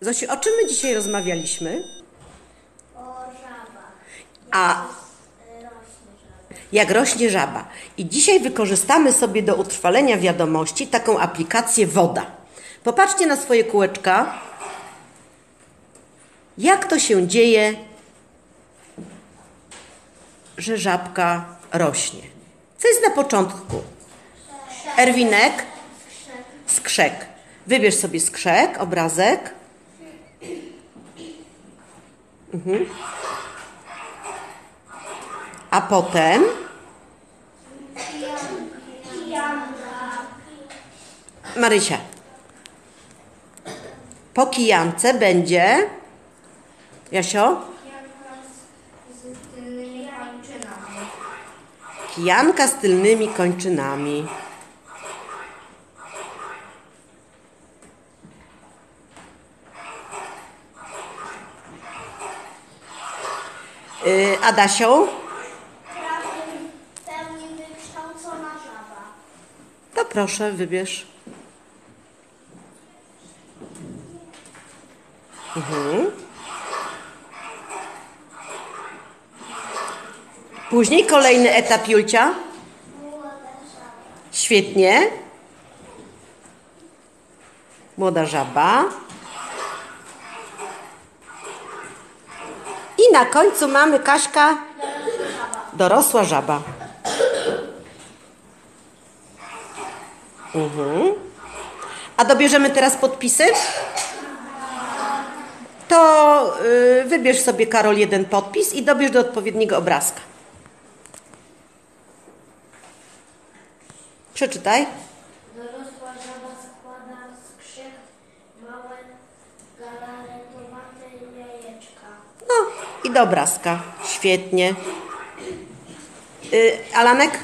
Gosiu, o czym my dzisiaj rozmawialiśmy? O żabach. A jak rośnie żaba. I dzisiaj wykorzystamy sobie do utrwalenia wiadomości taką aplikację Woda. Popatrzcie na swoje kółeczka. Jak to się dzieje, że żabka rośnie? Co jest na początku? Erwinek? Skrzek. Wybierz sobie skrzek, obrazek. A potem Marysia. Po kijance będzie Jasio? Kijanka z tylnymi kończynami. Adasiu? W pełni wykształcona żaba. To proszę, wybierz. Później kolejny etap, Julcia. Młoda żaba. Świetnie. Młoda żaba. I na końcu mamy Kaśka. Dorosła żaba. A dobierzemy teraz podpisy? To wybierz sobie, Karol, jeden podpis i dobierz do odpowiedniego obrazka. Przeczytaj. Dorosła żaba składa z krzyk małe, galaretowate jajeczka. No i do obrazka. Świetnie. Alanek?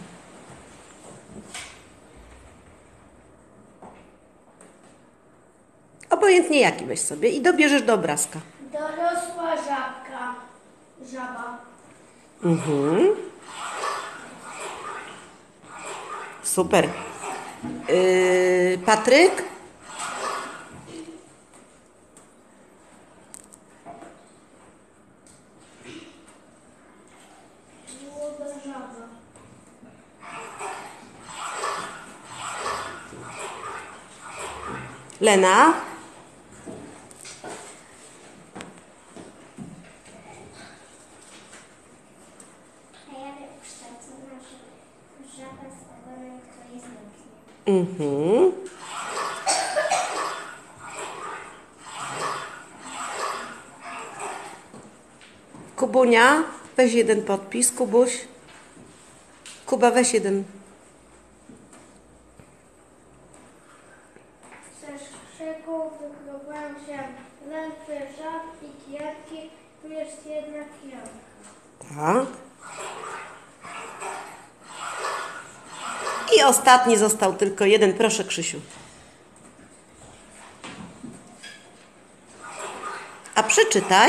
Obojętnie jaki weź sobie i dobierzesz do obrazka. Dorosła żaba. Super. Patryk? Młoda żaba. Lena? A ja wykształcona żaba z ogonem, który jest mocny. Kubunia? Weź jeden podpis. Kubuś? Kuba, weź jeden. Ze krzyku wykluwają się lętwe żabki, kijanki, tu jest jedna kijanka. Tak. I ostatni został tylko jeden. Proszę, Krzysiu. A przeczytaj.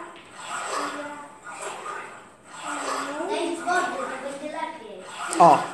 Daj z wody, to będzie lepiej. O.